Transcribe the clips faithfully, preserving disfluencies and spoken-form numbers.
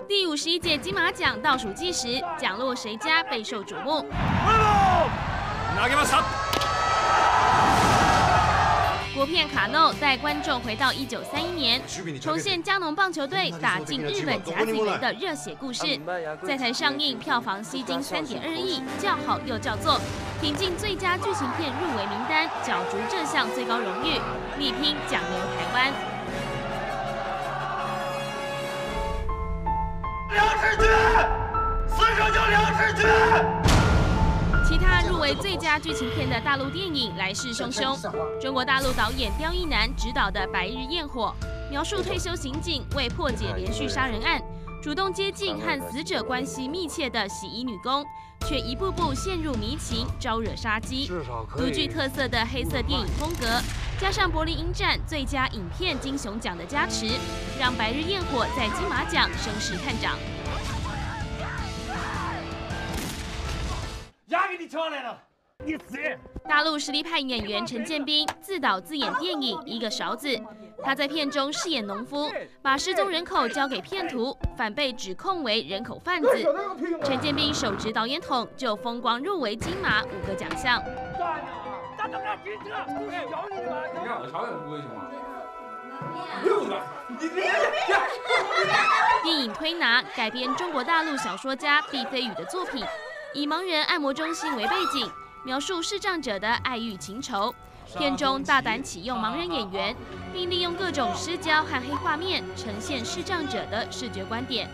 第五十一届金马奖倒数计时，奖落谁家备受瞩目。国片《卡诺》带观众回到一九三一年，重现加农棒球队打进日本甲子园的热血故事。在台上映，票房吸金三点二亿，叫好又叫座，挺进最佳剧情片入围名单，角逐这项最高荣誉，力拼奖留台湾。 梁世军，死者叫梁世军。 其他入围最佳剧情片的大陆电影《来势汹汹》，中国大陆导演刁亦男执导的《白日焰火》，描述退休刑警为破解连续杀人案，主动接近和死者关系密切的洗衣女工，却一步步陷入迷情，招惹杀机。独具特色的黑色电影风格，加上柏林影展最佳影片金熊奖的加持，让《白日焰火》在金马奖声势探长。 牙给你抢来了，你死人！ 大陆实力派演员陈建斌自导自演电影《一个勺子》，他在片中饰演农夫，把失踪人口交给骗徒，反被指控为人口贩子。陈建斌手执导演筒就风光入围金马五个奖项。 咱等着警察，不是咬你的吗？ 你看我瞧也不危险吗？ 电影《推拿》改编中国大陆小说家毕飞宇的作品，以盲人按摩中心为背景，描述视障者的爱欲情仇。片中大胆启用盲人演员，并利用各种失焦和黑画面，呈现视障者的视觉观点。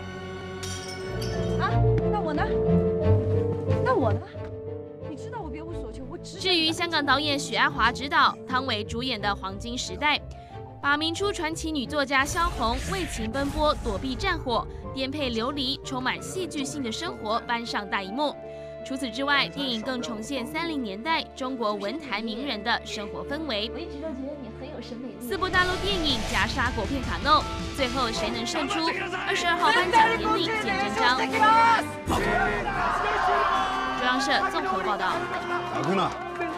啊，那我呢？那我呢？你知道我别无所求，我只…… 至于香港导演许鞍华执导、汤唯主演的《黄金时代》。 把明初传奇女作家萧红为情奔波、躲避战火、颠沛流离、充满戏剧性的生活搬上大荧幕。除此之外，电影更重现三零年代中国文坛名人的生活氛围。 我一直都觉得你很有审美力。 四部大陆电影夹杀国片《卡诺》，最后谁能胜出？二十二号颁奖典礼见真章。中央社综合报道。